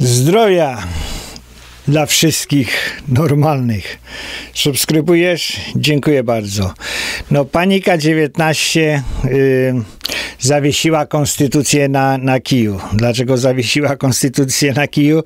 Zdrowia dla wszystkich normalnych. Subskrybujesz? Dziękuję bardzo. No, Panika 19 zawiesiła konstytucję na kiju. Dlaczego zawiesiła konstytucję na kiju?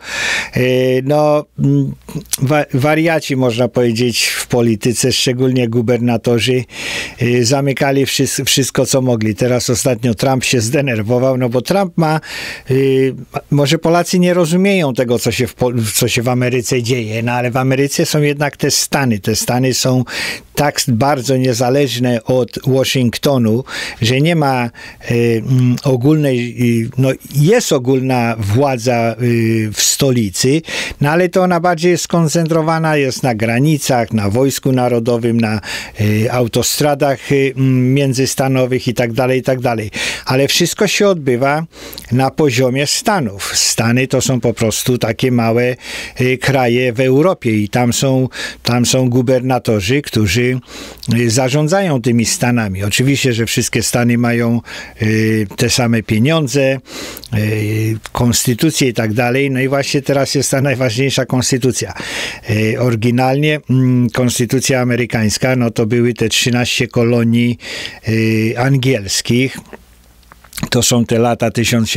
Wariaci, można powiedzieć, w polityce, szczególnie gubernatorzy, zamykali wszystko, co mogli. Teraz ostatnio Trump się zdenerwował, no bo Trump ma, może Polacy nie rozumieją tego, co się w Ameryce dzieje, no ale w Ameryce są jednak te Stany. Te Stany są tak bardzo niezależne od Waszyngtonu, że nie ma ogólnej, no jest ogólna władza w stolicy, no ale to ona bardziej jest skoncentrowana, jest na granicach, na Wojsku Narodowym, na autostradach międzystanowych i tak dalej. Ale wszystko się odbywa na poziomie Stanów. Stany to są po prostu takie małe kraje w Europie i tam są gubernatorzy, którzy zarządzają tymi Stanami. Oczywiście, że wszystkie Stany mają te same pieniądze, konstytucje i tak dalej. No i właśnie teraz jest ta najważniejsza konstytucja. Oryginalnie konstytucja amerykańska, no to były te 13 kolonii angielskich. To są te lata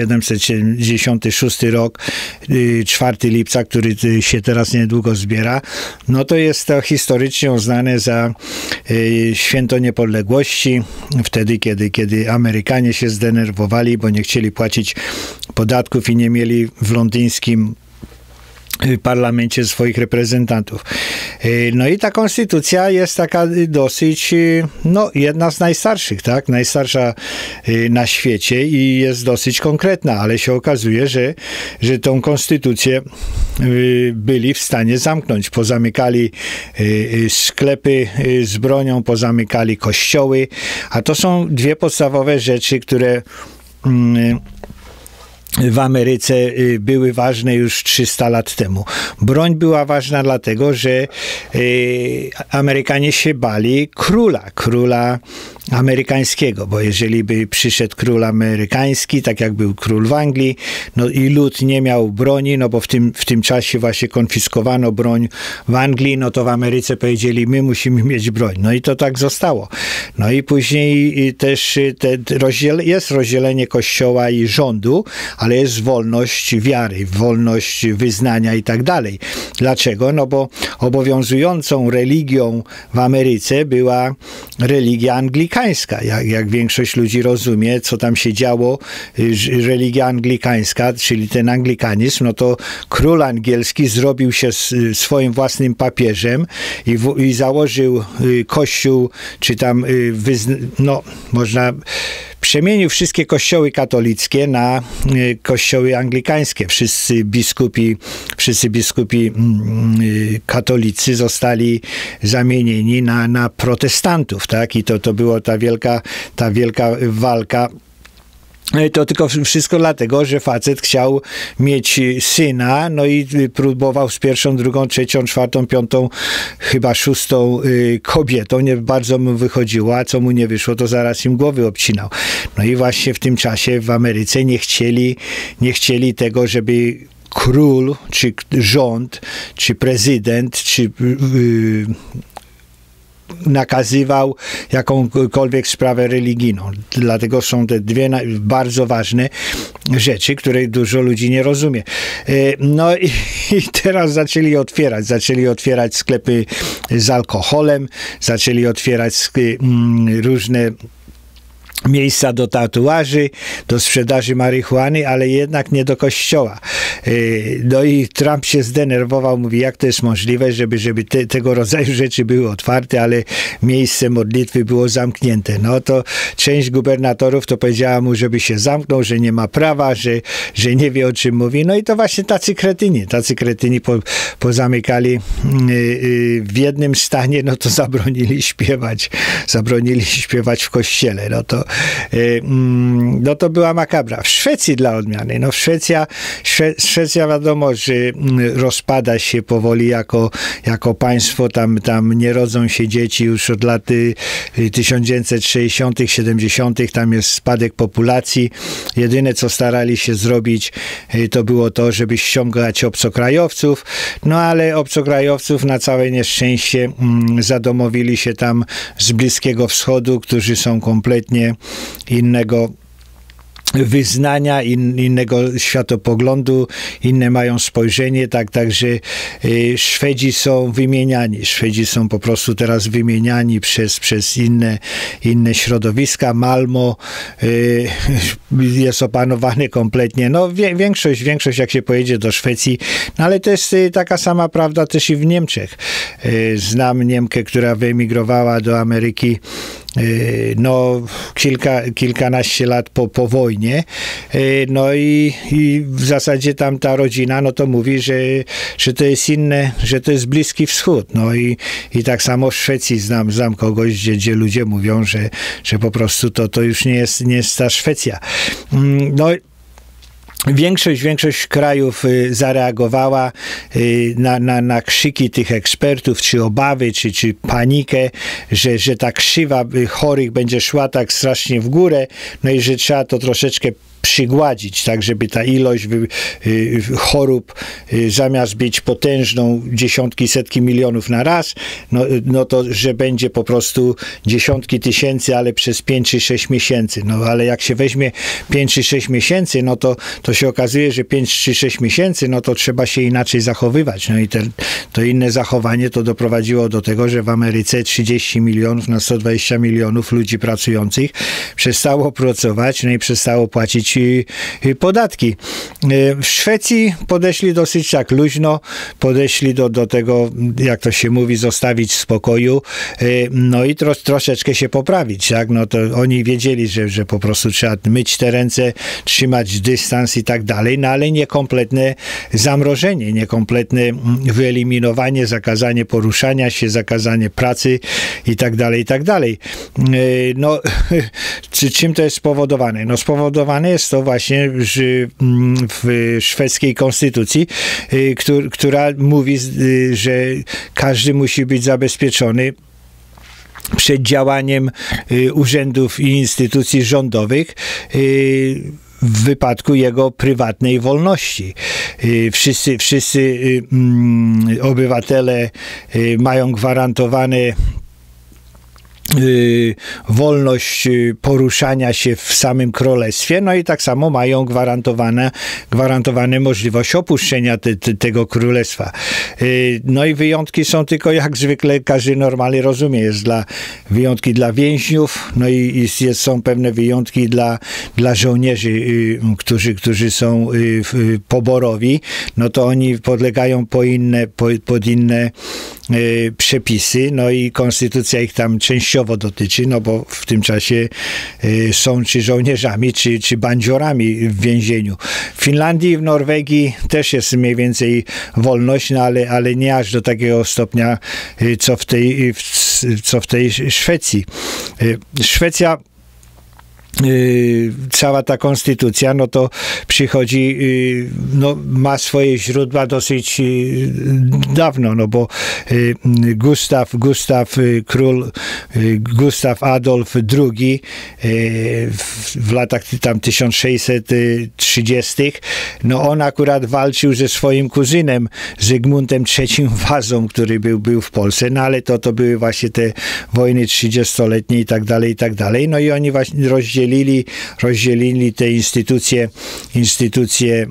1776 rok, 4 lipca, który się teraz niedługo zbiera. No to jest to historycznie uznane za święto niepodległości. Wtedy, kiedy Amerykanie się zdenerwowali, bo nie chcieli płacić podatków i nie mieli w londyńskim parlamencie swoich reprezentantów. No i ta konstytucja jest taka dosyć, no jedna z najstarszych, tak? Najstarsza na świecie i jest dosyć konkretna, ale się okazuje, że tą konstytucję byli w stanie zamknąć. Pozamykali sklepy z bronią, pozamykali kościoły, a to są dwie podstawowe rzeczy, które w Ameryce były ważne już 300 lat temu. Broń była ważna dlatego, że Amerykanie się bali króla amerykańskiego, bo jeżeli by przyszedł król amerykański, tak jak był król w Anglii, no i lud nie miał broni, no bo w tym czasie właśnie konfiskowano broń w Anglii, no to w Ameryce powiedzieli, my musimy mieć broń. No i to tak zostało. No i później też jest rozdzielenie kościoła i rządu, ale jest wolność wiary, wolność wyznania i tak dalej. Dlaczego? No bo obowiązującą religią w Ameryce była religia anglikańska. Jak większość ludzi rozumie, co tam się działo, religia anglikańska, czyli ten anglikanizm, no to król angielski zrobił się swoim własnym papieżem i założył kościół, czy tam, przemienił wszystkie kościoły katolickie na kościoły anglikańskie. Wszyscy biskupi katolicy zostali zamienieni na protestantów, tak? I to była ta wielka walka. To tylko wszystko dlatego, że facet chciał mieć syna, no i próbował z pierwszą, drugą, trzecią, czwartą, piątą, chyba szóstą kobietą. Nie bardzo mu wychodziło, a co mu nie wyszło, to zaraz im głowy obcinał. No i właśnie w tym czasie w Ameryce nie chcieli tego, żeby król, czy rząd, czy prezydent, czy nakazywał jakąkolwiek sprawę religijną. Dlatego są te dwie bardzo ważne rzeczy, które dużo ludzi nie rozumie. No i teraz zaczęli otwierać sklepy z alkoholem, zaczęli otwierać różne miejsca do tatuaży, do sprzedaży marihuany, ale jednak nie do kościoła. No i Trump się zdenerwował, mówi, jak to jest możliwe, żeby tego rodzaju rzeczy były otwarte, ale miejsce modlitwy było zamknięte. No to część gubernatorów to powiedziała mu, żeby się zamknął, że nie ma prawa, że nie wie, o czym mówi. No i to właśnie tacy kretyni pozamykali w jednym stanie, no to zabronili śpiewać w kościele. No to No to była makabra. W Szwecji dla odmiany, no Szwecja wiadomo, że rozpada się powoli jako państwo, tam nie rodzą się dzieci już od lat 1960., 70., tam jest spadek populacji. Jedyne co starali się zrobić, to było to, żeby ściągać obcokrajowców, no ale obcokrajowców na całe nieszczęście zadomowili się tam z Bliskiego Wschodu, którzy są kompletnie innego wyznania, innego światopoglądu, inne mają spojrzenie, także Szwedzi są wymieniani. Szwedzi są po prostu teraz wymieniani przez inne środowiska. Malmo jest opanowane kompletnie. No większość jak się pojedzie do Szwecji, no ale to jest taka sama prawda też i w Niemczech. Znam Niemkę, która wyemigrowała do Ameryki no kilkanaście lat po wojnie, no i w zasadzie tam ta rodzina, no to mówi, że to jest inne, że to jest Bliski Wschód, no i tak samo w Szwecji znam kogoś, gdzie ludzie mówią, że po prostu to już nie jest ta Szwecja. No Większość krajów zareagowała na krzyki tych ekspertów, czy obawy, czy panikę, że ta krzywa chorych będzie szła tak strasznie w górę, no i że trzeba to troszeczkę przygładzić, tak żeby ta ilość chorób zamiast być potężną dziesiątki, setki milionów na raz, no to, że będzie po prostu dziesiątki tysięcy, ale przez 5 czy 6 miesięcy. No ale jak się weźmie 5 czy 6 miesięcy, no to się okazuje, że 5 czy 6 miesięcy, no to trzeba się inaczej zachowywać. No i to inne zachowanie to doprowadziło do tego, że w Ameryce 30 milionów na 120 milionów ludzi pracujących przestało pracować, no i przestało płacić podatki. W Szwecji podeszli dosyć tak luźno, podeszli do tego, jak to się mówi, zostawić w spokoju, no i troszeczkę się poprawić, tak? No to oni wiedzieli, że po prostu trzeba myć te ręce, trzymać dystans i tak dalej, no ale niekompletne zamrożenie, niekompletne wyeliminowanie, zakazanie poruszania się, zakazanie pracy i tak dalej, i tak dalej. No, czym to jest spowodowane? No spowodowane jest to właśnie że w szwedzkiej konstytucji, która mówi, że każdy musi być zabezpieczony przed działaniem urzędów i instytucji rządowych w wypadku jego prywatnej wolności. Wszyscy obywatele mają gwarantowane wolność poruszania się w samym królestwie, no i tak samo mają gwarantowane możliwość opuszczenia tego królestwa. No i wyjątki są tylko, jak zwykle każdy normalnie rozumie, jest wyjątki dla więźniów, no i są pewne wyjątki dla żołnierzy, którzy są poborowi, no to oni podlegają pod inne przepisy, no i konstytucja ich tam częściowo dotyczy, no bo w tym czasie są czy żołnierzami, czy bandziorami w więzieniu. W Finlandii i w Norwegii też jest mniej więcej wolność, no ale nie aż do takiego stopnia, co w tej Szwecji. Szwecja, cała ta konstytucja, no to przychodzi, no ma swoje źródła dosyć dawno, no bo Gustaw Adolf II w latach tam 1630, no on akurat walczył ze swoim kuzynem Zygmuntem III Wazą, który był w Polsce, no ale to były właśnie te wojny 30-letnie i tak dalej, no i oni właśnie rozdzielili te instytucje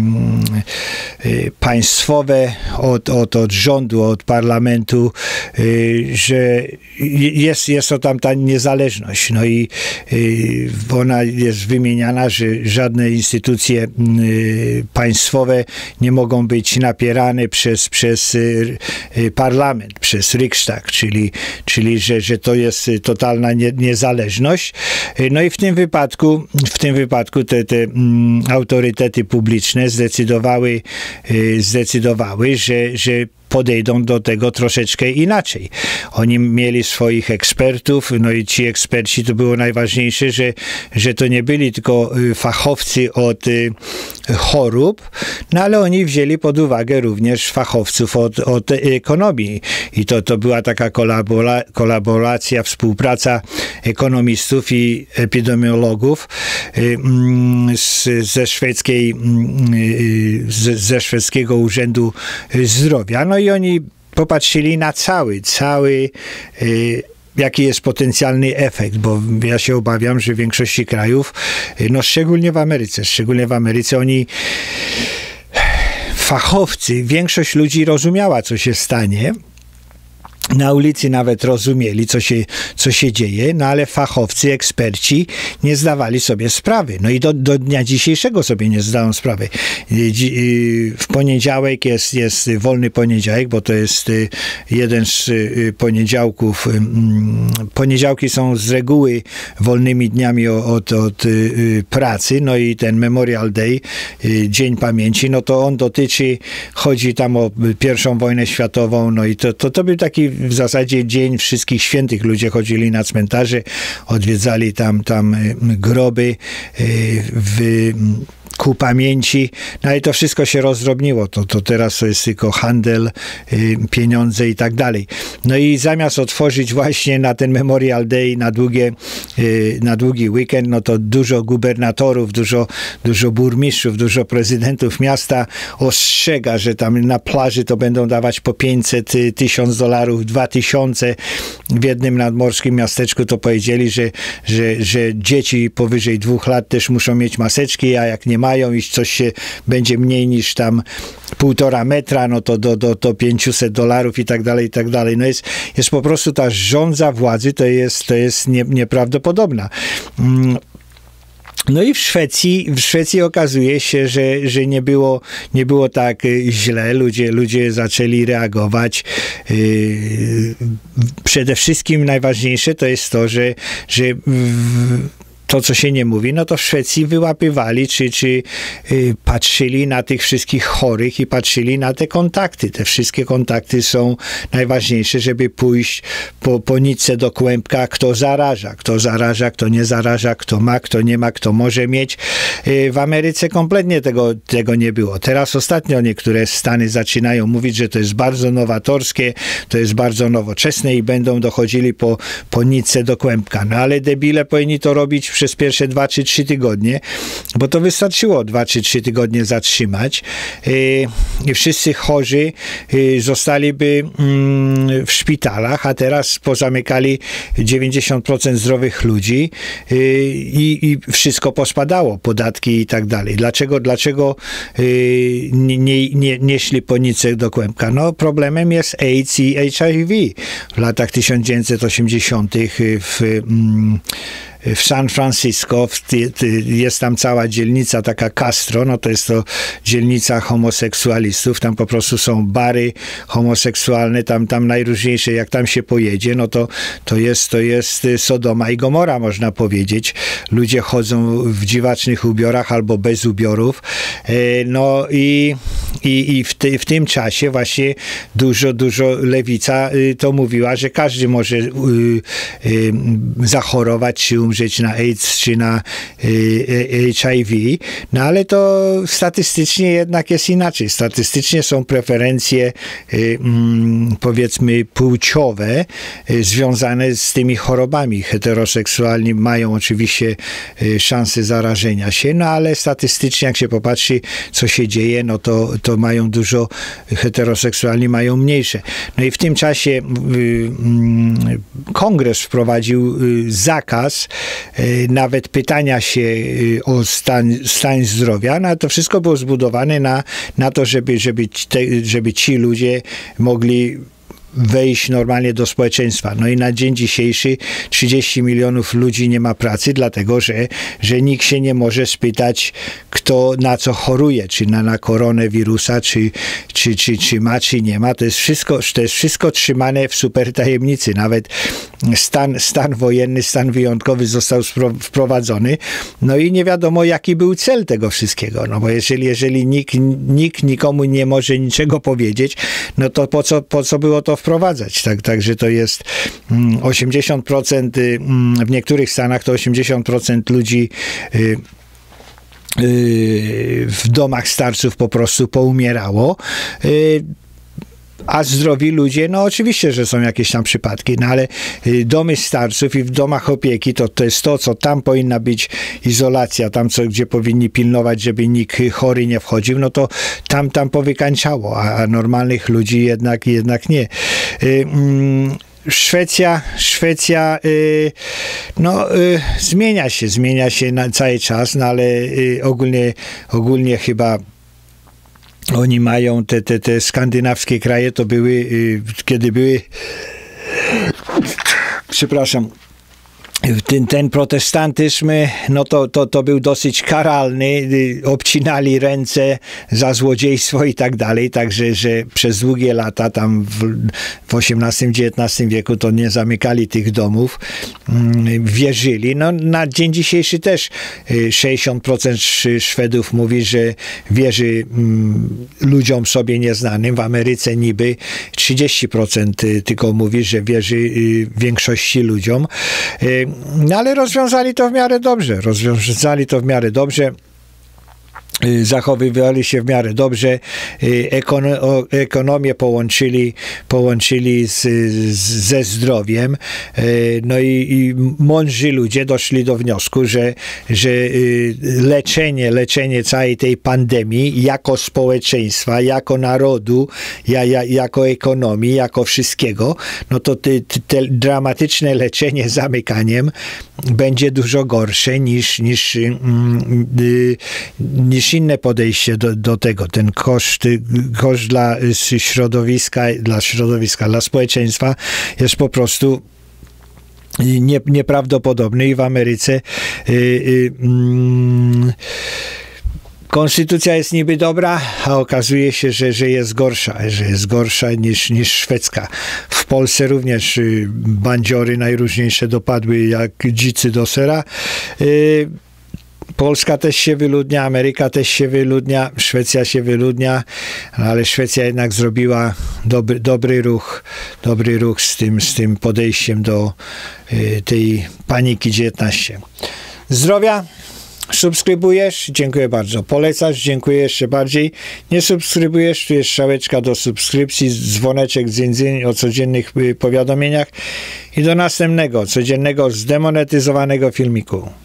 państwowe od rządu, od parlamentu, że jest to tam ta niezależność. No i ona jest wymieniana, że żadne instytucje państwowe nie mogą być napierane przez parlament, przez Riksdag, czyli że to jest totalna niezależność. No i w tym wypadku te autorytety publiczne zdecydowały, że podejdą do tego troszeczkę inaczej. Oni mieli swoich ekspertów, no i ci eksperci, to było najważniejsze, że to nie byli tylko fachowcy od chorób, no ale oni wzięli pod uwagę również fachowców od ekonomii. I to była taka kolaboracja, współpraca ekonomistów i epidemiologów ze szwedzkiego Urzędu Zdrowia. No i oni popatrzyli na cały jaki jest potencjalny efekt, bo ja się obawiam, że w większości krajów, no szczególnie w Ameryce oni fachowcy, większość ludzi rozumiała, co się stanie. Na ulicy nawet rozumieli, co się dzieje, no ale fachowcy, eksperci nie zdawali sobie sprawy. No i do dnia dzisiejszego sobie nie zdają sprawy. W poniedziałek jest wolny poniedziałek, bo to jest jeden z poniedziałków. Poniedziałki są z reguły wolnymi dniami od pracy, no i ten Memorial Day, Dzień Pamięci, no to on chodzi tam o I wojnę światową, no i to był taki w zasadzie dzień wszystkich świętych. Ludzie chodzili na cmentarze, odwiedzali tam groby ku pamięci, no i to wszystko się rozdrobniło. To teraz to jest tylko handel, pieniądze i tak dalej. No i zamiast otworzyć właśnie na ten Memorial Day, na długi weekend, no to dużo gubernatorów, dużo burmistrzów, dużo prezydentów miasta ostrzega, że tam na plaży to będą dawać po 500, $1000, 2000. W jednym nadmorskim miasteczku to powiedzieli, że dzieci powyżej 2 lat też muszą mieć maseczki, a jak nie mają i coś się będzie mniej niż tam 1,5 metra, no to do $500 i tak dalej. No jest po prostu ta żądza władzy, to jest nieprawdopodobna. No i w Szwecji okazuje się, że nie było tak źle. Ludzie zaczęli reagować. Przede wszystkim najważniejsze to jest to, że to, co się nie mówi, no to w Szwecji wyłapywali, czy patrzyli na tych wszystkich chorych i patrzyli na te kontakty. Te wszystkie kontakty są najważniejsze, żeby pójść po nitce do kłębka, kto zaraża, kto nie zaraża, kto ma, kto nie ma, kto może mieć. W Ameryce kompletnie tego nie było. Teraz ostatnio niektóre stany zaczynają mówić, że to jest bardzo nowatorskie, to jest bardzo nowoczesne i będą dochodzili po nitce do kłębka. No ale debile powinni to robić przez pierwsze 2 czy 3 tygodnie, bo to wystarczyło 2 czy 3 tygodnie zatrzymać i wszyscy chorzy zostaliby w szpitalach, a teraz pozamykali 90% zdrowych ludzi i wszystko pospadało, podatki i tak dalej. Dlaczego nie szli po nitce do kłębka? No problemem jest AIDS i HIV. W latach 1980 w San Francisco jest tam cała dzielnica taka Castro, no to jest to dzielnica homoseksualistów, tam po prostu są bary homoseksualne, tam najróżniejsze, jak tam się pojedzie, no to jest Sodoma i Gomora, można powiedzieć. Ludzie chodzą w dziwacznych ubiorach albo bez ubiorów, no i w tym czasie właśnie dużo lewica to mówiła, że każdy może zachorować czy umrzeć na AIDS czy na HIV, no ale to statystycznie jednak jest inaczej. Statystycznie są preferencje powiedzmy płciowe związane z tymi chorobami. Heteroseksualni mają oczywiście szansę zarażenia się, no ale statystycznie jak się popatrzy, co się dzieje, no to mają dużo, heteroseksualni mają mniejsze. No i w tym czasie Kongres wprowadził zakaz nawet pytania się o stan zdrowia, no a to wszystko było zbudowane na to, żeby ci ludzie mogli wejść normalnie do społeczeństwa. No i na dzień dzisiejszy 30 milionów ludzi nie ma pracy, dlatego że nikt się nie może spytać, kto na co choruje, czy na koronawirusa, czy ma, czy nie ma. To jest wszystko trzymane w super tajemnicy. Nawet stan wojenny, stan wyjątkowy został wprowadzony. No i nie wiadomo, jaki był cel tego wszystkiego. No bo jeżeli nikt nikomu nie może niczego powiedzieć, no to po co było to wprowadzać? Także to jest 80%, w niektórych stanach to 80% ludzi w domach starców po prostu poumierało. A zdrowi ludzie, no oczywiście, że są jakieś tam przypadki, no ale domy starców i w domach opieki to jest to, co tam powinna być izolacja, tam gdzie powinni pilnować, żeby nikt chory nie wchodził, no to tam powykańczało, a normalnych ludzi jednak nie. Szwecja zmienia się na cały czas, no ale ogólnie chyba oni mają te skandynawskie kraje, to były, kiedy były, przepraszam, ten protestantyzm, no to był dosyć karalny, obcinali ręce za złodziejstwo i tak dalej, także że przez długie lata tam w XVIII-XIX wieku to nie zamykali tych domów, wierzyli. No na dzień dzisiejszy też 60% Szwedów mówi, że wierzy ludziom sobie nieznanym. W Ameryce niby 30% tylko mówi, że wierzy większości ludziom. No ale rozwiązali to w miarę dobrze. Zachowywali się w miarę dobrze, ekonomię połączyli ze zdrowiem, no i mądrzy ludzie doszli do wniosku, że leczenie całej tej pandemii jako społeczeństwa, jako narodu, jako ekonomii, jako wszystkiego, no to te dramatyczne leczenie zamykaniem będzie dużo gorsze niż inne podejście do tego. Ten koszt dla środowiska, dla społeczeństwa jest po prostu nieprawdopodobny i w Ameryce konstytucja jest niby dobra, a okazuje się, że jest gorsza niż szwedzka. W Polsce również bandziory najróżniejsze dopadły jak dzicy do sera. Polska też się wyludnia, Ameryka też się wyludnia, Szwecja się wyludnia, ale Szwecja jednak zrobiła dobry ruch z tym podejściem do tej paniki 19. Zdrowia, subskrybujesz? Dziękuję bardzo. Polecasz? Dziękuję jeszcze bardziej. Nie subskrybujesz? Tu jest strzałeczka do subskrypcji, dzwoneczek o codziennych powiadomieniach i do następnego, codziennego zdemonetyzowanego filmiku.